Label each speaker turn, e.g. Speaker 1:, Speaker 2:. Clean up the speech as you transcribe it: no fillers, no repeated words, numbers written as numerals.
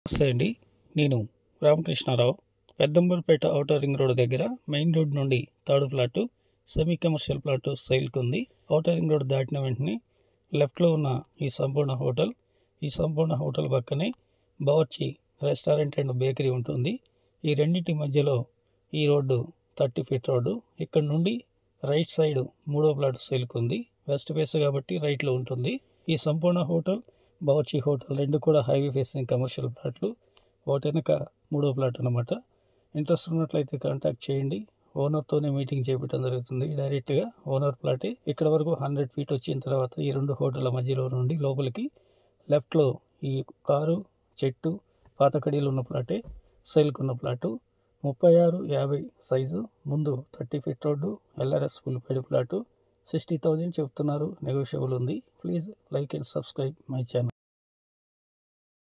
Speaker 1: నమస్తే అండి. నేను Ramakrishnarao. Peddamberpet outer ring road దగ్గర మెయిన్ రోడ్ నుండి third plot semi commercial plot సేల్కి ఉంది. ఔటర్ రింగ్ రోడ్ దాటిన వెంటనే లెఫ్ట్లో ఉన్న ఈ సంపూర్ణ హోటల్ పక్కనే బావర్చి రెస్టారెంట్ అండ్ బేకరీ ఉంటుంది. ఈ రెండింటి మధ్యలో ఈ రోడ్డు 30 ఫీట్ రోడ్డు. ఇక్కడ నుండి రైట్ సైడ్ మూడో ప్లాట్ సేల్కి ఉంది. వెస్ట్ ఫేస్ కాబట్టి రైట్లో ఉంటుంది. ఈ సంపూర్ణ హోటల్, బావర్చి హోటల్ రెండు కూడా హైవే ఫేసింగ్ కమర్షియల్ ప్లాట్లు. వాటి వెనక మూడో ప్లాట్ అనమాట. ఇంట్రెస్ట్ ఉన్నట్లయితే కాంటాక్ట్ చేయండి. ఓనర్తోనే మీటింగ్ చేపట్టడం జరుగుతుంది. డైరెక్ట్గా ఓనర్ ప్లాటే. ఇక్కడ వరకు 100 ఫీట్ వచ్చిన తర్వాత ఈ రెండు హోటళ్ళ మధ్యలో నుండి లోపలికి లెఫ్ట్లో ఈ కారు, చెట్టు, పాత కడీలు ఉన్న ప్లాటే సేల్కి ఉన్న ప్లాటు. 36-50 సైజు, ముందు 30 ఫీట్ రోడ్డు, LRS ఫుల్ పెడి ప్లాటు. 60,000 చెప్తున్నారు, నెగోషియబుల్ ఉంది. Please like and subscribe my channel.